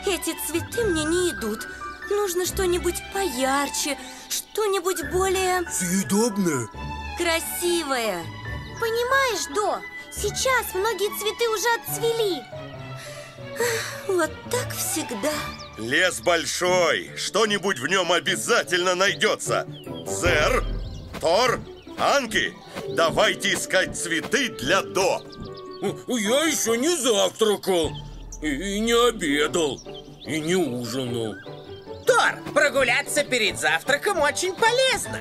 Эти цветы мне не идут. Нужно что-нибудь поярче, что-нибудь более... съедобное. красивое. Понимаешь, До, сейчас многие цветы уже отцвели. Вот так всегда. Лес большой, что-нибудь в нем обязательно найдется. Зер, Тор, Анки, давайте искать цветы для До. Я еще не завтракал, и не обедал, и не ужинал. Тор, прогуляться перед завтраком очень полезно.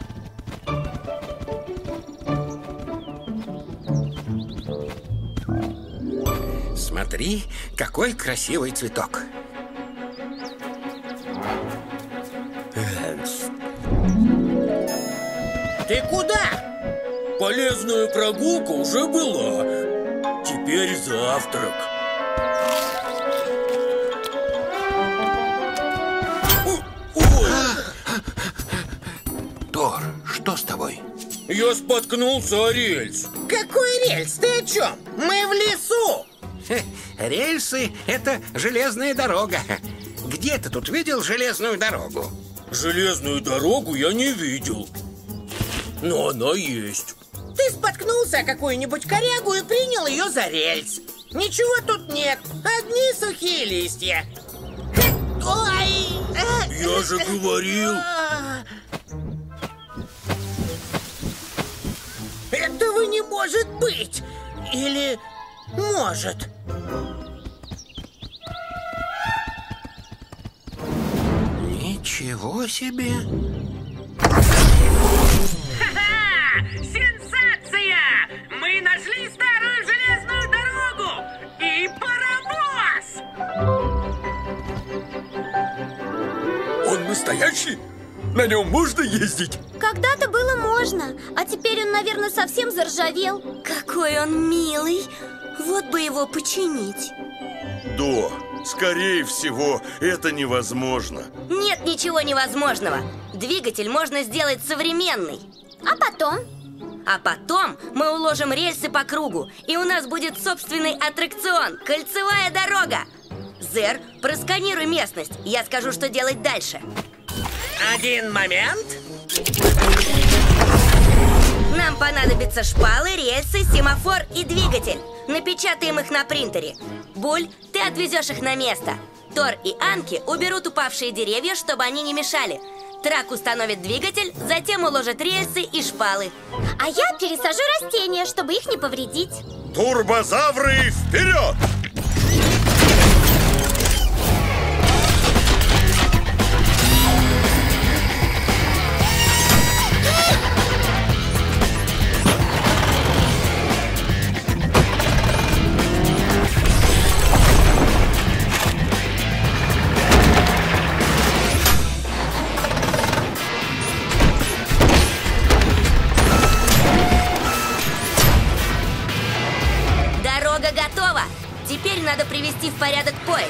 Смотри, какой красивый цветок. Ты куда? Полезная прогулка уже была. Теперь завтрак. Ой! Тор, что с тобой? Я споткнулся о рельс. Какой рельс? Ты о чем? Мы в лесу. Рельсы – это железная дорога. Где ты тут видел железную дорогу? Железную дорогу я не видел, но она есть. Ты споткнулся о какую-нибудь корягу и принял ее за рельс. Ничего тут нет, одни сухие листья. Ой! Я же говорил. Этого не может быть. Или может. Ничего себе! Ха-ха! Сенсация! Мы нашли старую железную дорогу и паровоз! Он настоящий? На нем можно ездить? Когда-то было можно, а теперь он, наверное, совсем заржавел. Какой он милый. Вот бы его починить. До, скорее всего, это невозможно. Нет ничего невозможного. Двигатель можно сделать современный. А потом? А потом мы уложим рельсы по кругу, и у нас будет собственный аттракцион – кольцевая дорога. Зер, просканируй местность, я скажу, что делать дальше. Один момент. Нам понадобятся шпалы, рельсы, семафор и двигатель. Напечатаем их на принтере. Буль, ты отвезешь их на место. Тор и Анки уберут упавшие деревья, чтобы они не мешали. Трак установит двигатель, затем уложит рельсы и шпалы. А я пересажу растения, чтобы их не повредить. Турбозавры, вперед! Дорога готова. Теперь надо привести в порядок поезд.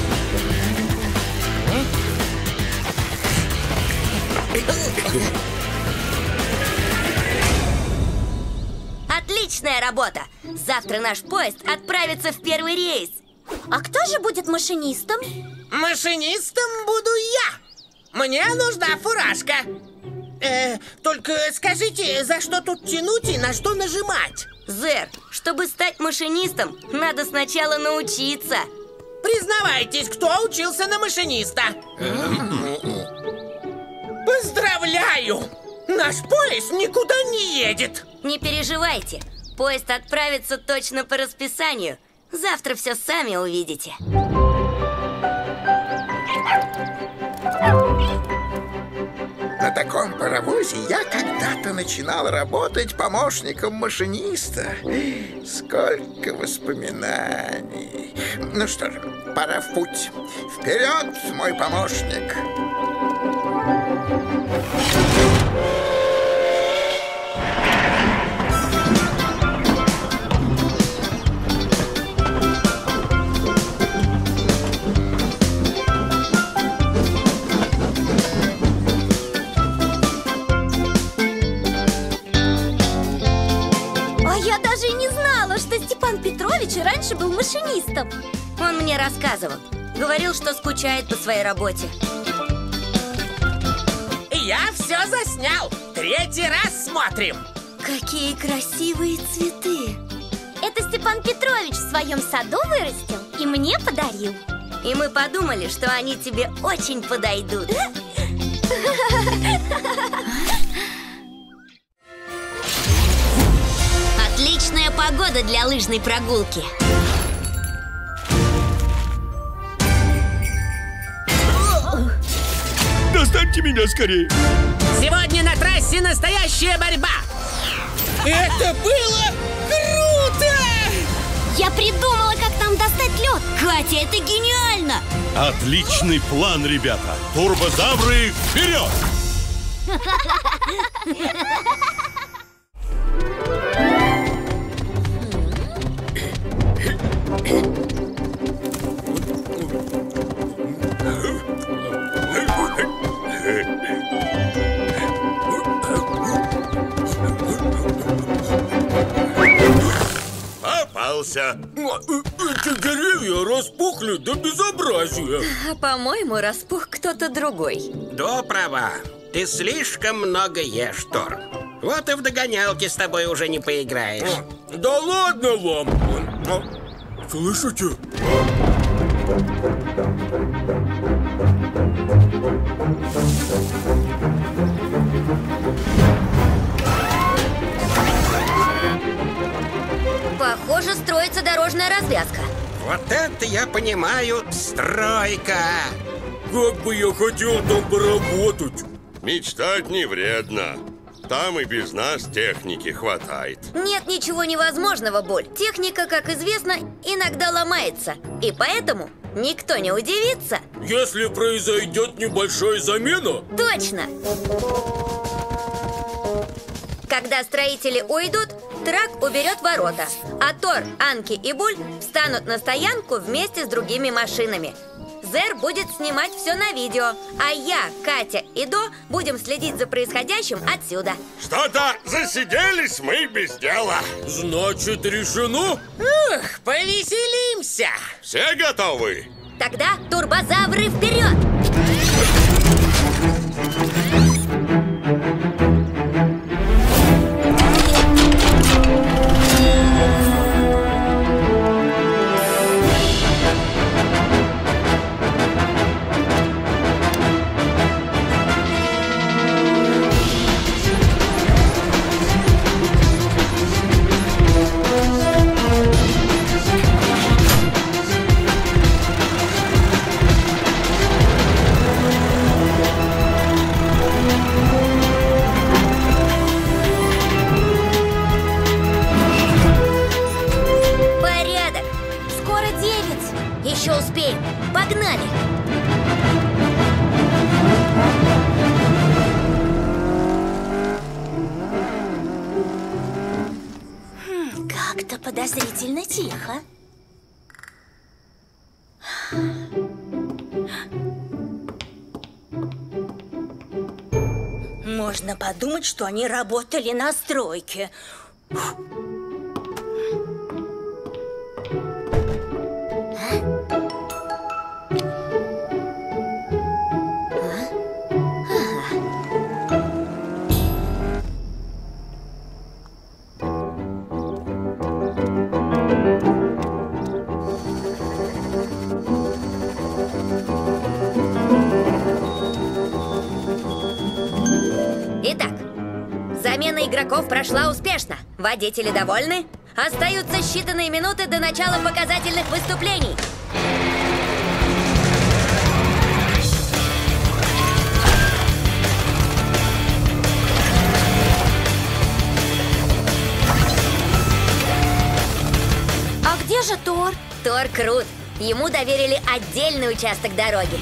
Отличная работа! Завтра наш поезд отправится в первый рейс. А кто же будет машинистом? Машинистом буду я. Мне нужна фуражка. Только скажите, за что тут тянуть и на что нажимать? Зер, чтобы стать машинистом, надо сначала научиться. Признавайтесь, кто учился на машиниста? Поздравляю! Наш поезд никуда не едет. Не переживайте, поезд отправится точно по расписанию. Завтра все сами увидите. На таком паровозе я когда-то начинал работать помощником машиниста. Сколько воспоминаний. Ну что же, пора в путь. Вперед, мой помощник! Степан Петрович раньше был машинистом. Он мне рассказывал. Говорил, что скучает по своей работе. Я все заснял. 3-й раз смотрим. Какие красивые цветы. Это Степан Петрович в своем саду вырастил и мне подарил. И мы подумали, что они тебе очень подойдут. Отличная погода для лыжной прогулки. Достаньте меня скорее. Сегодня на трассе настоящая борьба. Это было круто! Я придумала, как нам достать лед. Катя, это гениально! Отличный план, ребята. Турбозавры, вперед! Попался. Эти деревья распухли до безобразия. А по-моему, распух кто-то другой. До права. Ты слишком много ешь, Тор. Вот и в догонялки с тобой уже не поиграешь. Да ладно вам. Слышите? Похоже, строится дорожная развязка. Вот это я понимаю, стройка. Как бы я хотел там поработать. Мечтать не вредно. Там и без нас техники хватает. Нет ничего невозможного, Боль. Техника, как известно, иногда ломается. И поэтому никто не удивится. Если произойдет небольшая замена. Точно! Когда строители уйдут, Трак уберет ворота, а Тор, Анки и Буль встанут на стоянку вместе с другими машинами. Зер будет снимать все на видео, а я, Катя и До будем следить за происходящим отсюда. Что-то засиделись мы без дела. Значит, решено? Ух, повеселимся. Все готовы? Тогда турбозавры вперед! Еще успеем. Погнали! Как-то подозрительно тихо. Можно подумать, что они работали на стройке. Итак, замена игроков прошла успешно. Водители довольны. Остаются считанные минуты до начала показательных выступлений. А где же Тор? Тор крут. Ему доверили отдельный участок дороги.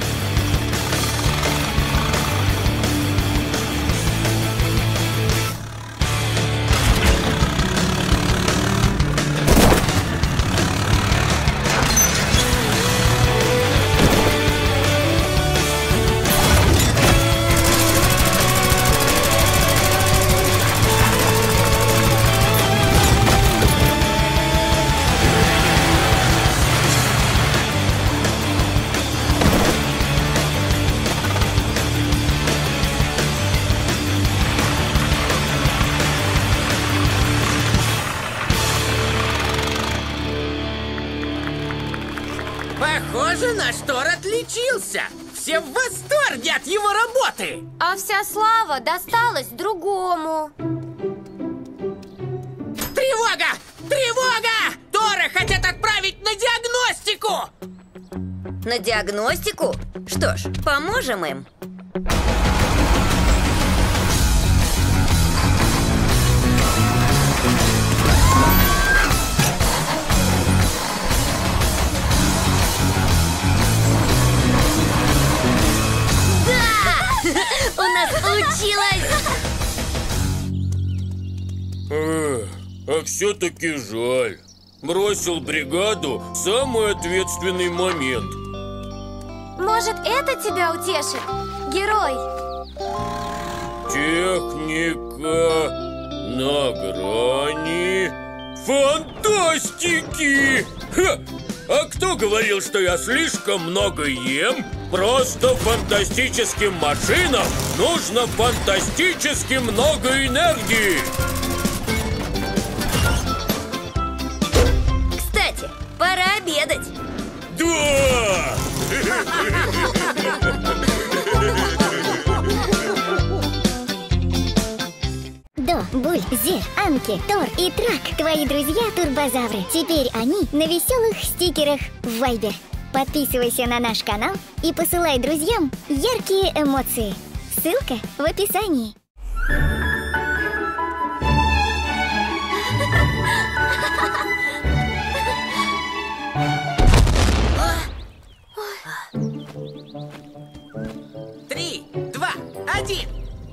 Похоже, наш Тор отличился. Все в восторге от его работы. А вся слава досталась другому. Тревога! Тревога! Тора хотят отправить на диагностику! На диагностику? Что ж, поможем им. У нас получилось! А все-таки жаль. Бросил бригаду в самый ответственный момент. Может, это тебя утешит, герой? Техника на грани фантастики! Ха! А кто говорил, что я слишком много ем? Просто фантастическим машинам нужно фантастически много энергии! Кстати, пора обедать. Да! До, Буль, Зер, Анки, Тор и Трак – твои друзья-турбозавры. Теперь они на веселых стикерах в Вайбер. Подписывайся на наш канал и посылай друзьям яркие эмоции. Ссылка в описании. Три, два, один.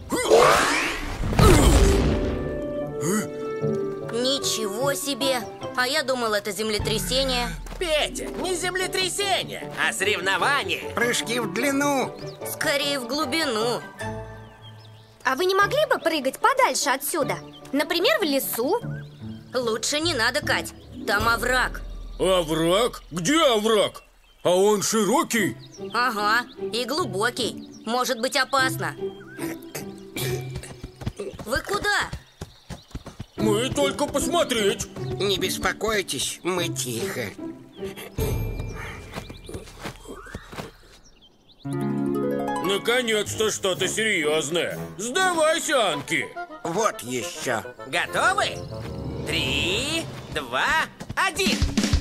Ничего себе! А я думал, это землетрясение. Петя, не землетрясение, а соревнование. Прыжки в длину. Скорее в глубину. А вы не могли бы прыгать подальше отсюда? Например, в лесу? Лучше не надо, Кать. Там овраг. Овраг? Где овраг? А он широкий? Ага, и глубокий. Может быть опасно. Вы куда? Мы только посмотреть. Не беспокойтесь, мы тихо. Наконец-то что-то серьезное. Сдавайся, Анки. Вот еще. Готовы? 3, 2, 1.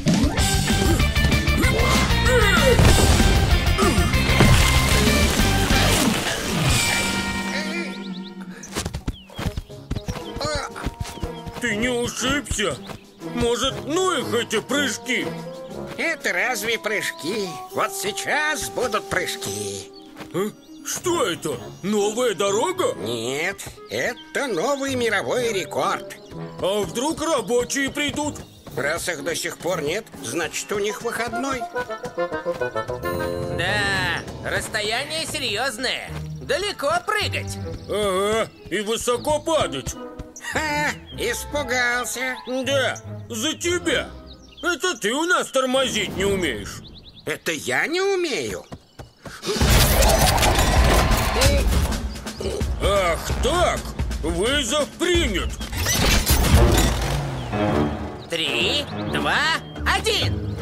Ты не ушибся? Может, ну их эти прыжки? Это разве прыжки? Вот сейчас будут прыжки. А? Что это? Новая дорога? Нет, это новый мировой рекорд. А вдруг рабочие придут? Раз их до сих пор нет, значит, у них выходной. Да, расстояние серьезное. Далеко прыгать. Ага, и высоко падать. Ха, испугался. Да, за тебя. Это ты у нас тормозить не умеешь. Это я не умею. Ах так, вызов принят. 3, 2, 1.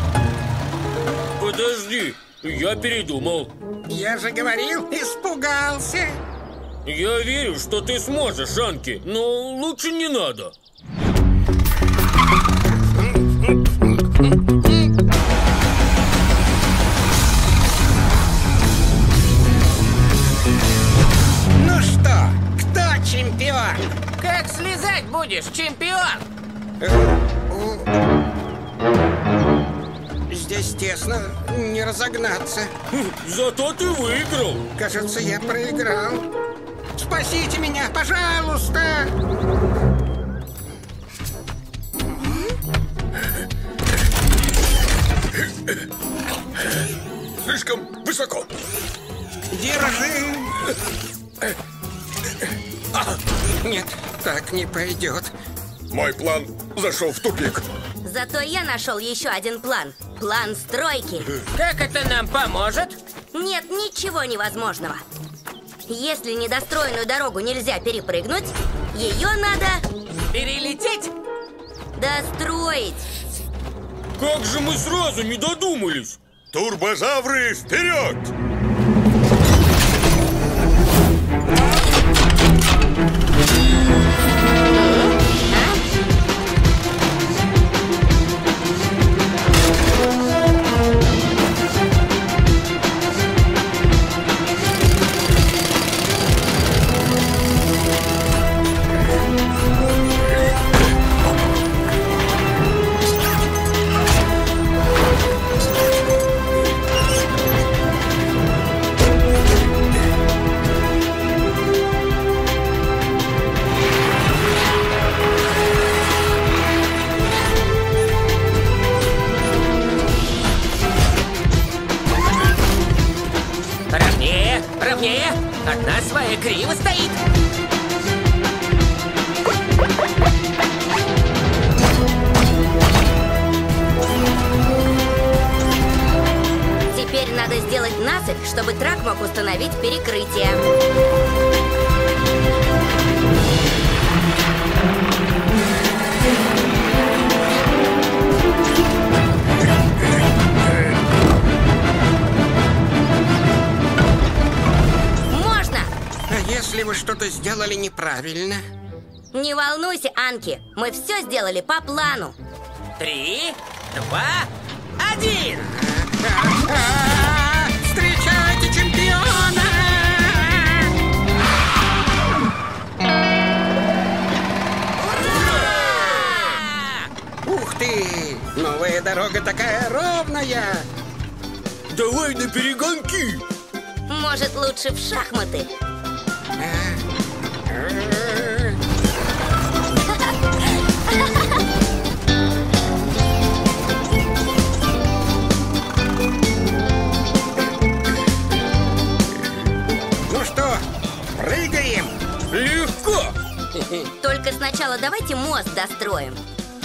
Подожди, я передумал. Я же говорил, испугался. Я верю, что ты сможешь, Анки, но лучше не надо. Ну что, кто чемпион? Как слезать будешь, чемпион? Здесь тесно, не разогнаться. Зато ты выиграл. Кажется, я проиграл. Спасите меня, пожалуйста! Слишком высоко. Держи! Нет, так не пойдет. Мой план зашел в тупик. Зато я нашел еще один план. План стройки. Как это нам поможет? Нет ничего невозможного. Если недостроенную дорогу нельзя перепрыгнуть, ее надо Перелететь? достроить. Как же мы сразу не додумались? Турбозавры, вперед! Ровнее! Одна своя криво стоит! Теперь надо сделать насыпь, чтобы трак мог установить перекрытие. Если вы что-то сделали неправильно? Не волнуйся, Анки, мы все сделали по плану. 3, 2, 1! Встречайте чемпиона! Ух ты! Новая дорога такая ровная! Давай на перегонки! Может, лучше в шахматы? Ну что, прыгаем? Легко! Только сначала давайте мост достроим.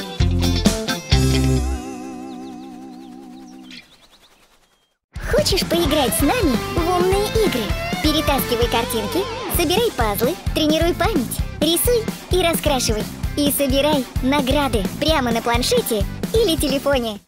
Хочешь поиграть с нами в умные игры? Перетаскивай картинки, собирай пазлы, тренируй память, рисуй и раскрашивай. И собирай награды прямо на планшете или телефоне.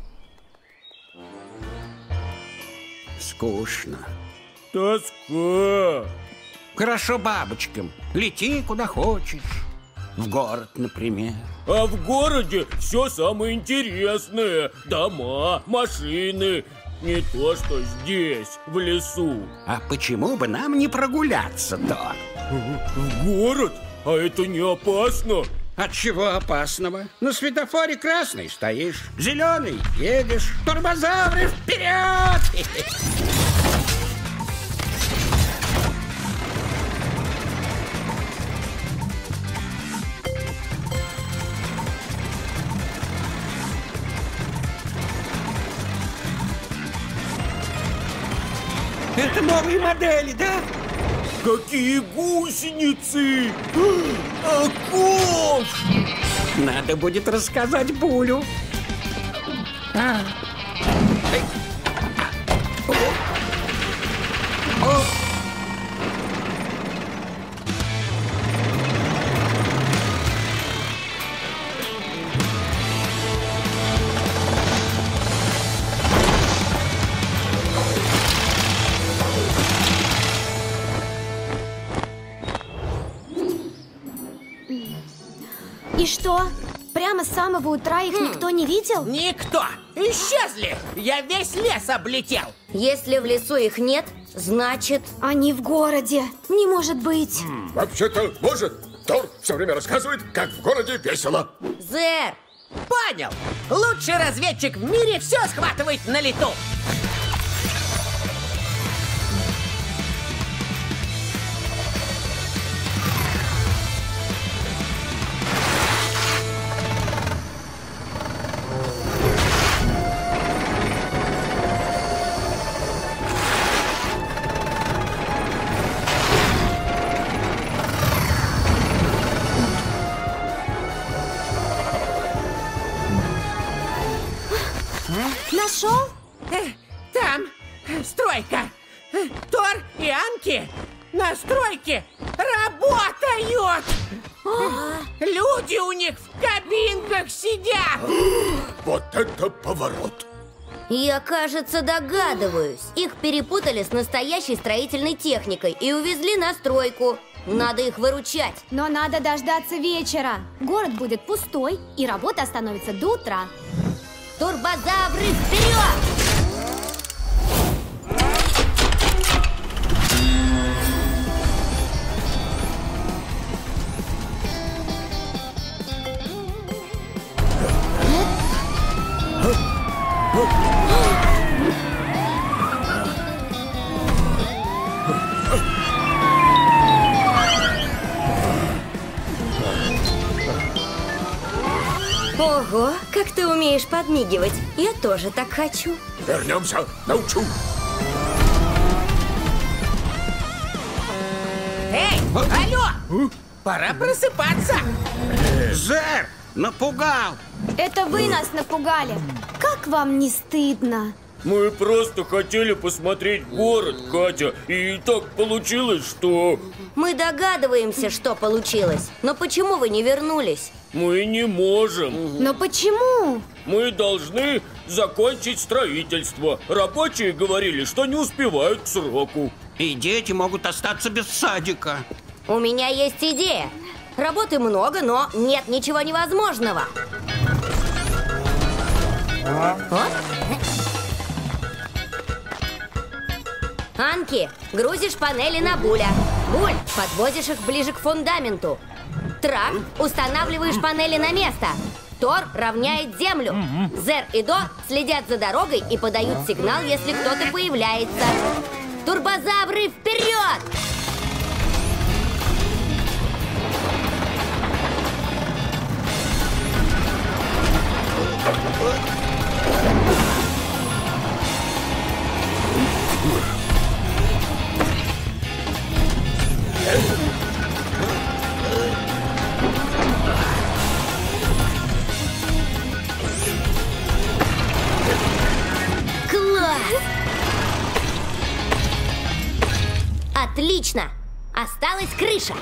Скучно. Тоска. Хорошо бабочкам. Лети куда хочешь. В город, например. А в городе все самое интересное. Дома, машины. Не то, что здесь, в лесу. А почему бы нам не прогуляться-то? В город? А это не опасно? От чего опасного? На светофоре красный стоишь, зеленый едешь. Турбозавры, вперед! Это новые модели, да? Какие гусеницы! Акул! Надо будет рассказать Булю. И что? Прямо с самого утра их никто не видел? Никто! Исчезли! Я весь лес облетел! Если в лесу их нет, значит... Они в городе. Не может быть. Вообще-то может. Тор все время рассказывает, как в городе весело. Зэр! Понял! Лучший разведчик в мире все схватывает на лету! Нашел? Там стройка. Тор и Анки на стройке работают. Люди у них в кабинках сидят. Вот это поворот. Я, кажется, догадываюсь. Их перепутали с настоящей строительной техникой и увезли на стройку. Надо их выручать. Но надо дождаться вечера. Город будет пустой, и работа остановится до утра. Турбозавры, вперед! Ого, как ты умеешь подмигивать. Я тоже так хочу. Вернемся, научу. Эй, алло! Пора просыпаться. Зер, напугал. Это вы нас напугали. Как вам не стыдно? Мы просто хотели посмотреть город, Катя, и так получилось, что... Мы догадываемся, что получилось. Но почему вы не вернулись? Мы не можем. Но почему? Мы должны закончить строительство. Рабочие говорили, что не успевают к сроку. И дети могут остаться без садика. У меня есть идея. Работы много, но нет ничего невозможного. Анки, грузишь панели на Буля. Буль, подвозишь их ближе к фундаменту. Трак, устанавливаешь панели на место. Тор равняет землю. Зер и До следят за дорогой и подают сигнал, если кто-то появляется. Турбозавры, вперед! Класс! Отлично! Осталась крыша.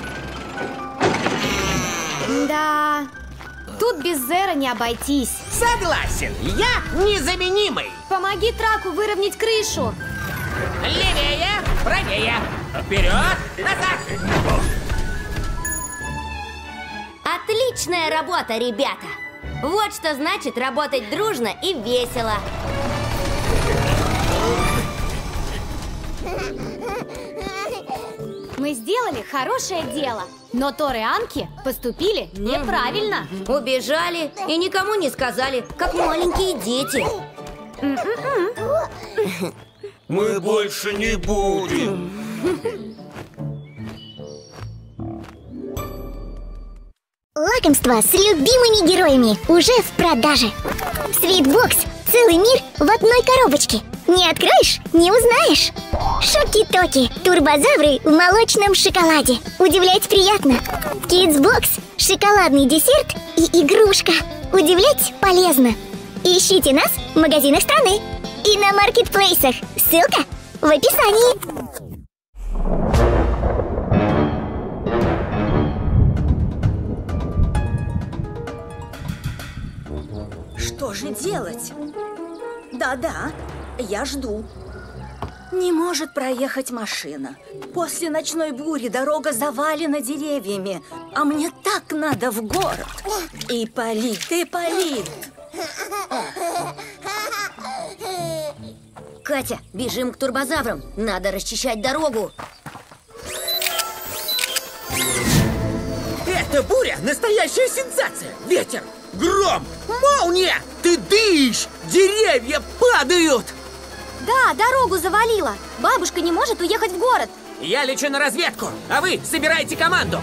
Да, тут без Зера не обойтись. Согласен, я незаменимый. Помоги Траку выровнять крышу. Левее, правее, вперед, назад. Отличная работа, ребята! Вот что значит работать дружно и весело. Мы сделали хорошее дело, но Тор и Анки поступили неправильно. Убежали и никому не сказали, как маленькие дети. Мы больше не будем. Лакомства с любимыми героями уже в продаже. Свитбокс. Целый мир в одной коробочке. Не откроешь – не узнаешь. Шоки-токи. Турбозавры в молочном шоколаде. Удивлять приятно. Кидсбокс. Шоколадный десерт и игрушка. Удивлять полезно. Ищите нас в магазинах страны и на маркетплейсах. Ссылка в описании. Что же делать? Да-да, я жду. Не может проехать машина. После ночной бури дорога завалена деревьями. А мне так надо в город. Ипполит, Ипполит. Катя, бежим к турбозаврам. Надо расчищать дорогу. Это буря, настоящая сенсация. Ветер, гром, молния, ты дышь, деревья падают. Да, дорогу завалило. Бабушка не может уехать в город. Я лечу на разведку, а вы собирайте команду.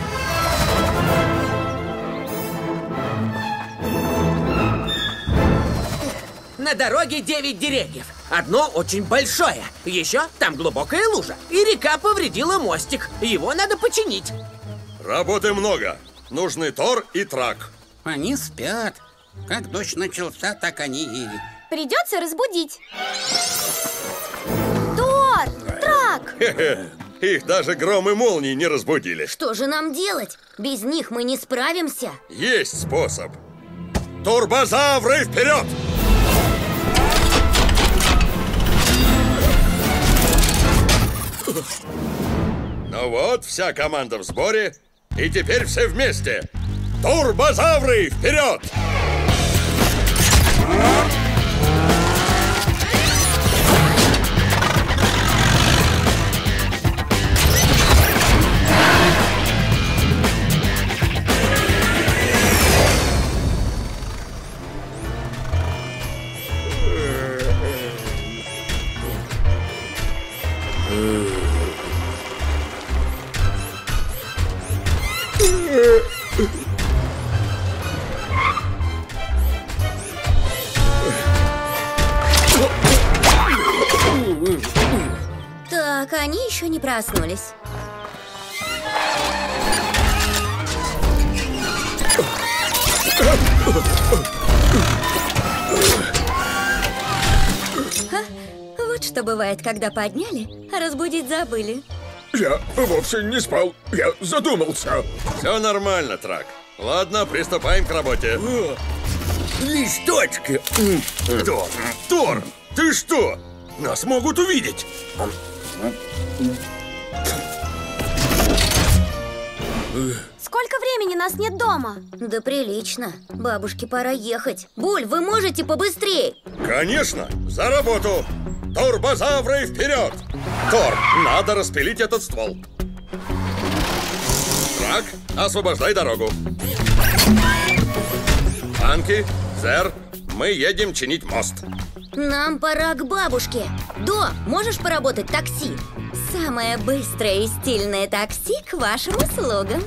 На дороге 9 деревьев. Одно очень большое. Еще там глубокая лужа. И река повредила мостик. Его надо починить. Работы много. Нужны Тор и Трак. Они спят. Как дождь начался, так они и... Придется разбудить. Тор! Трак! Хе-хе. Их даже гром и молнии не разбудили. Что же нам делать? Без них мы не справимся. Есть способ. Турбозавры, вперед! Ну вот, вся команда в сборе. И теперь все вместе. Турбозавры, вперед! Так, они еще не проснулись. Вот что бывает, когда подняли, а разбудить забыли. Я вовсе не спал, я задумался. Все нормально, Трак. Ладно, приступаем к работе. Листочки. Тор, ты что? Нас могут увидеть. Сколько времени нас нет дома? Да прилично. Бабушке пора ехать. Буль, вы можете побыстрее? Конечно, за работу. Турбозавры, вперед! Тор, надо распилить этот ствол. Трак, освобождай дорогу. Анки, Зер, мы едем чинить мост. Нам пора к бабушке. До, можешь поработать такси? Самое быстрое и стильное такси к вашим услугам.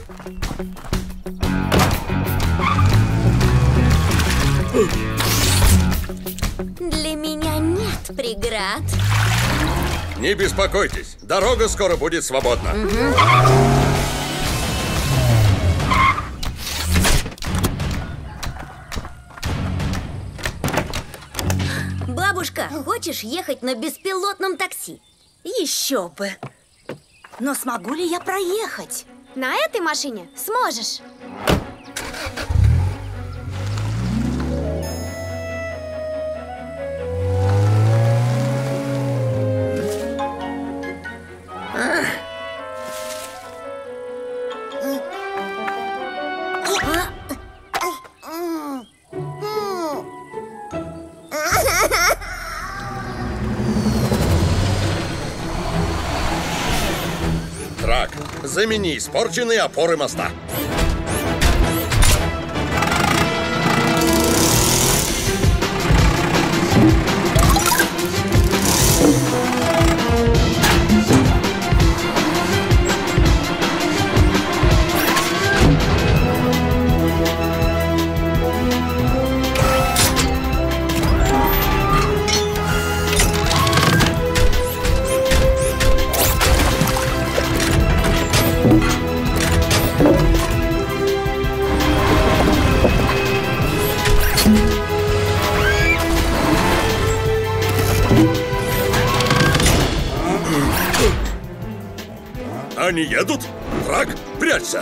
Для меня нет преград. Не беспокойтесь, дорога скоро будет свободна. Бабушка, хочешь ехать на беспилотном такси? Еще бы. Но смогу ли я проехать? На этой машине сможешь. Трак, замени испорченные опоры моста. Они едут? Трак, прячься!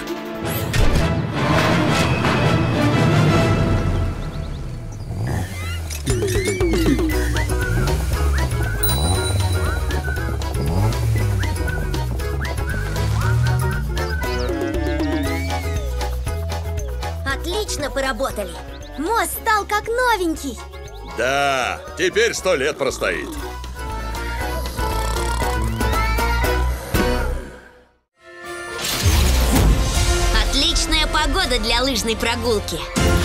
Отлично поработали. Мост стал как новенький. Да, теперь 100 лет простоит. Отличная погода для лыжной прогулки.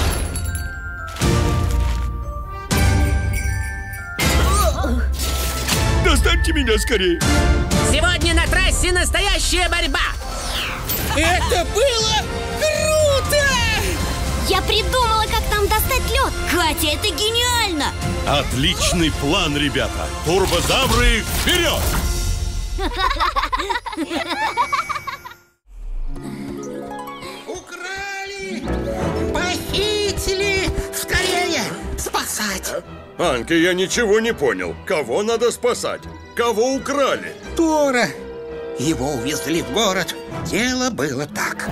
Достаньте меня скорее. Сегодня на трассе настоящая борьба. Это было круто! Я придумала, как там достать лед. Катя, это гениально! Отличный план, ребята. Турбозавры, вперед! Украли! Похитили! Скорее! Спасать! Анки, я ничего не понял. Кого надо спасать? Кого украли? Тора. Его увезли в город. Дело было так.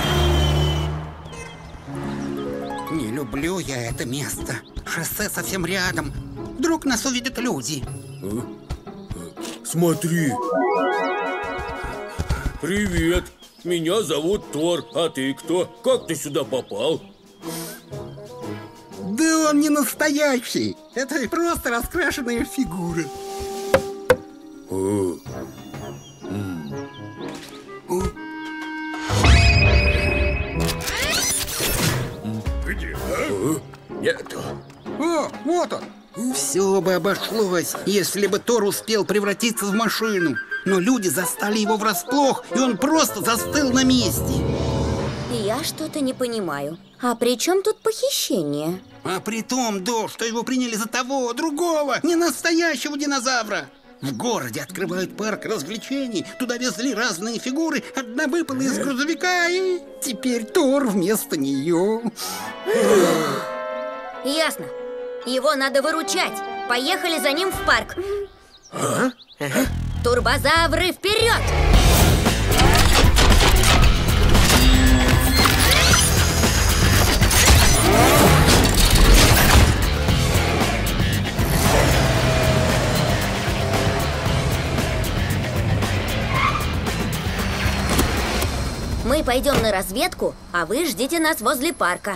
Не люблю я это место. Шоссе совсем рядом. Вдруг нас увидят люди. Смотри. Привет, меня зовут Тор, а ты кто? Как ты сюда попал? Да он не настоящий. Это просто раскрашенная фигура. Где? Нету. О, вот он. Все бы обошлось, если бы Тор успел превратиться в машину. Но люди застали его врасплох, и он просто застыл на месте. Я что-то не понимаю. А при чем тут похищение? А при том, что его приняли за того, другого, не настоящего динозавра. В городе открывают парк развлечений. Туда везли разные фигуры. Одна выпала из грузовика, и теперь Тор вместо нее. Ясно. Его надо выручать. Поехали за ним в парк. Турбозавры, вперед! Мы пойдем на разведку, а вы ждите нас возле парка.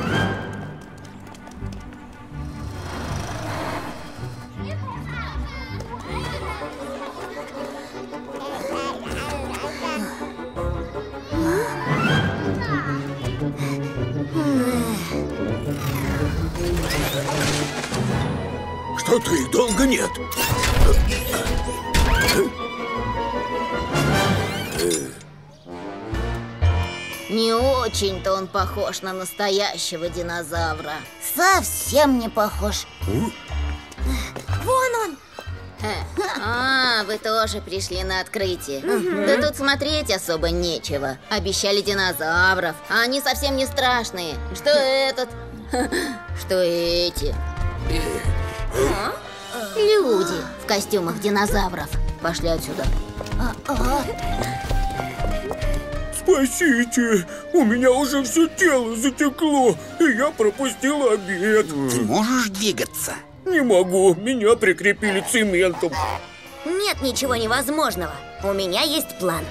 Что-то их долго нет. Не очень-то он похож на настоящего динозавра. Совсем не похож. Вон он! А, вы тоже пришли на открытие. Да тут смотреть особо нечего. Обещали динозавров, а они совсем не страшные. Что этот? Что эти? Люди в костюмах динозавров. Пошли отсюда. Спасите! У меня уже все тело затекло, и я пропустил обед. Ты можешь двигаться? Не могу, меня прикрепили цементом. Нет ничего невозможного. У меня есть план.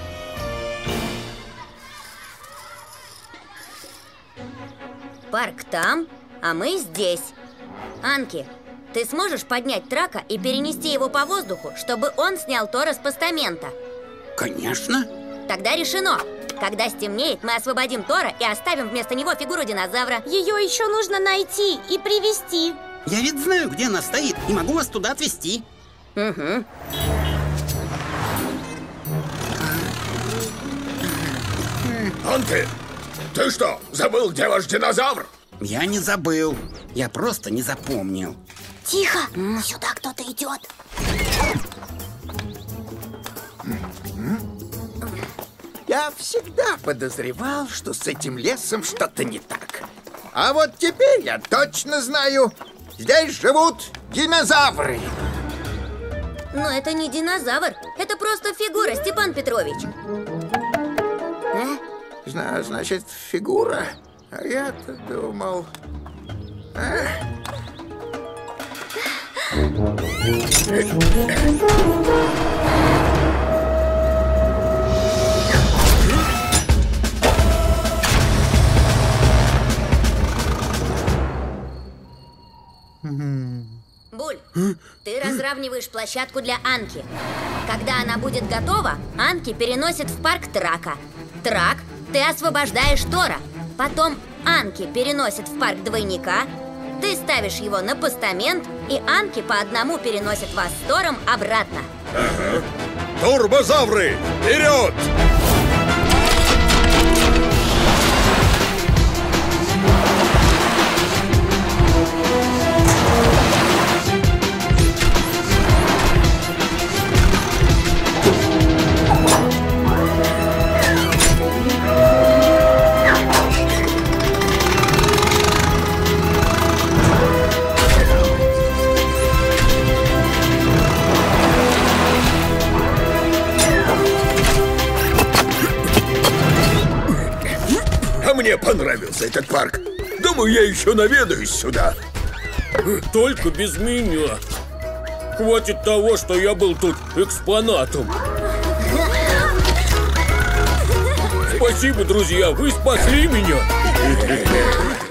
Парк там, а мы здесь. Анки, ты сможешь поднять Трака и перенести его по воздуху, чтобы он снял Тора с постамента? Конечно. Тогда решено. Когда стемнеет, мы освободим Тора и оставим вместо него фигуру динозавра. Ее еще нужно найти и привезти. Я ведь знаю, где она стоит, и могу вас туда отвезти. Угу. Анки, ты что, забыл, где ваш динозавр? Я не забыл. Я просто не запомнил. Тихо! Сюда кто-то идет. Я всегда подозревал, что с этим лесом что-то не так. А вот теперь я точно знаю, здесь живут динозавры. Но это не динозавр, это просто фигура, Степан Петрович. Значит, фигура. А я-то думал... Буль, ты разравниваешь площадку для Анки. Когда она будет готова, Анки переносит в парк Трака. Трак, ты освобождаешь Тора. Потом Анки переносит в парк Двойника. Ты ставишь его на постамент, и Анки по одному переносит вас с Тором обратно. Турбозавры, вперед! Мне понравился этот парк. Думаю, я еще наведаюсь сюда. Только без меня. Хватит того, что я был тут экспонатом. Спасибо, друзья, вы спасли меня.